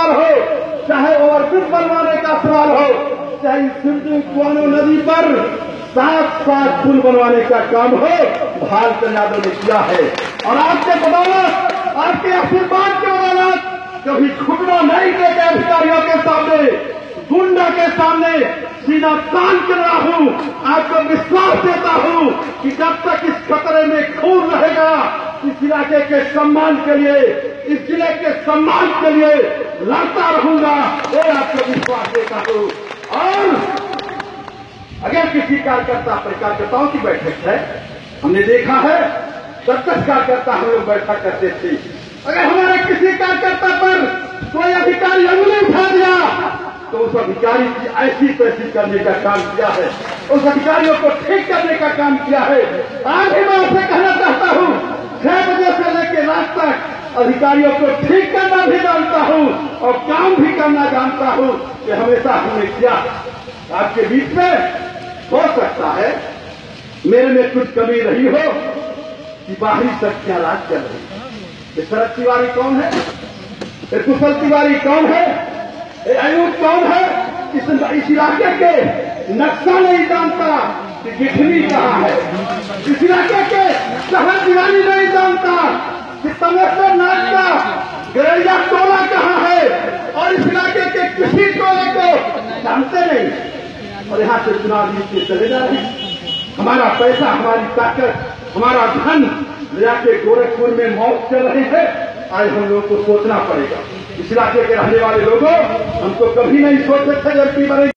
सवाल हो, चाहे ओवरब्रिज बनवाने का सवाल हो, चाहे सिंधु कुआनो नदी पर 7 पुल बनवाने का काम हो, भालचंद्र यादव ने किया है। और आपके बदौलत, आपके आशीर्वाद के बदौलत कभी घुटना नहीं देते अधिकारियों के सामने, गुंडा के सामने सीधा तान कर रहा हूं। आपको विश्वास देता हूं कि जब तक इस खतरे में खून रहेगा, इस इलाके के सम्मान के लिए, इस जिले के सम्मान के लिए लड़ता रहूंगा, ये आपको विश्वास देता हूं। और अगर किसी कार्यकर्ताओं की बैठक है, हमने देखा है 10 कार्यकर्ता हम लोग बैठक करते थे। अगर हमारे किसी कार्यकर्ता पर कोई अधिकारी अंगुली उठा दिया तो उस अधिकारी की ऐसी तैसी करने का काम किया है, उस अधिकारियों को ठीक करने का काम किया है। आज भी मैं आपसे कहना चाहता हूं, 6 बजे से लेकर रात तक अधिकारियों को ठीक करना भी जानता हूं और काम भी करना जानता हूं कि हमेशा हमने किया। आपके बीच में हो सकता है मेरे में कुछ कमी रही हो कि बाहरी शक्तियां राज कर रही है। ये शरद तिवारी कौन है? ये कुशल तिवारी कौन है? ये अयूब कौन है? इस इलाके के नक्शा नहीं जानता कि गिठनी कहाँ है। इस इलाके के शहर दीवानी नहीं जानता कि तमेश्वर नाथ का गरैया टोला कहाँ है। और इस इलाके के किसी टोले को जानते नहीं और यहाँ से चुनाव जीत के चले जा रहे हैं। हमारा पैसा, हमारी ताकत, हमारा धन जाके गोरखपुर में मौत चल रही है। आज हम लोगों को सोचना पड़ेगा। इस इलाके के रहने वाले लोगों, हमको कभी नहीं सोचे थे जबकि बने